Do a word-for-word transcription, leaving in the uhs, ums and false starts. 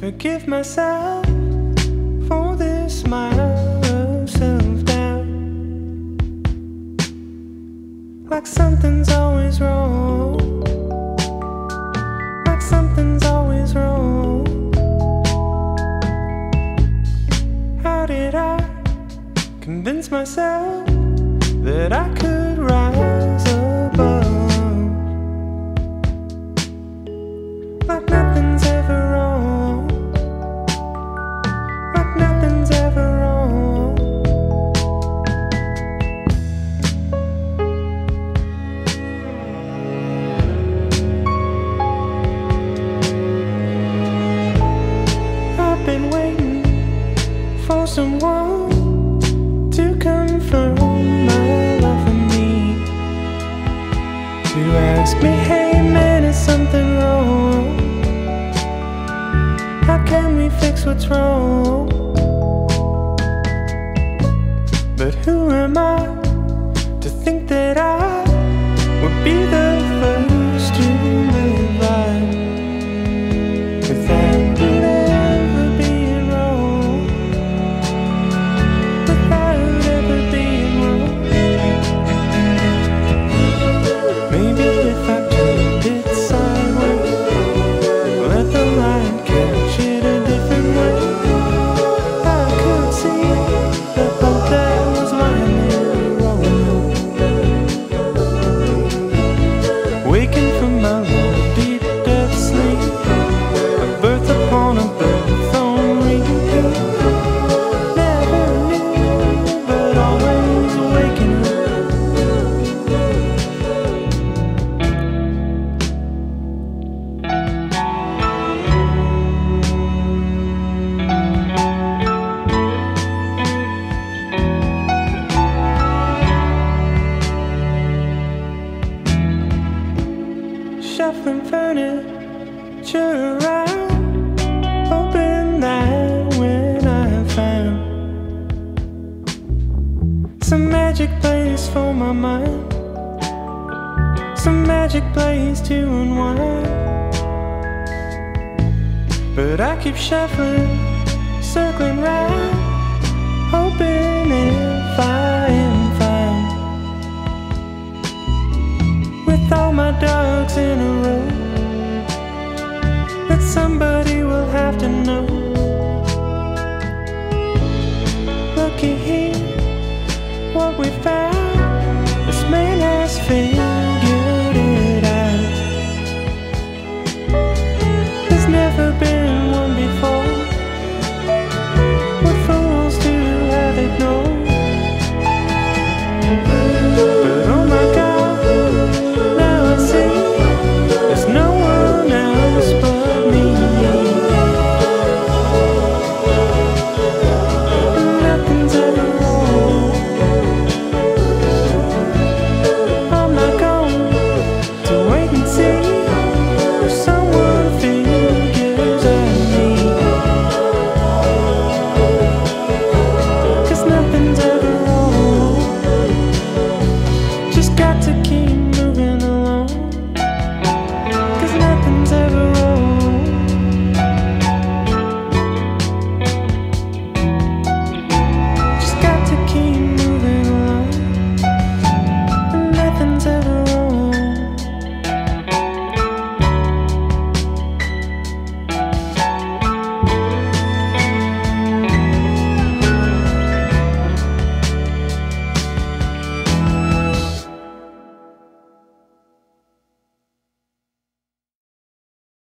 Forgive myself for this smile of self-doubt, like something's always wrong, like something's always wrong. How did I convince myself that I could rise above, like nothing's ever wrong, like nothing's ever wrong. I've been waiting for someone to confirm my love for me, to ask me, hey man, is something wrong? How can we fix what's wrong? But who am I to think that I would be the first to move on without it ever being wrong, without ever being wrong? Maybe if I turned it sideways, let the light catch it a different way, I could see the boat that was lying there rowing. Waking from my long deep death sleep, a birth upon a birth on repeat. Never knew, but always waking up. Shuffling furniture around, hoping that when I found some magic place for my mind, some magic place to unwind. But I keep shuffling, circling round,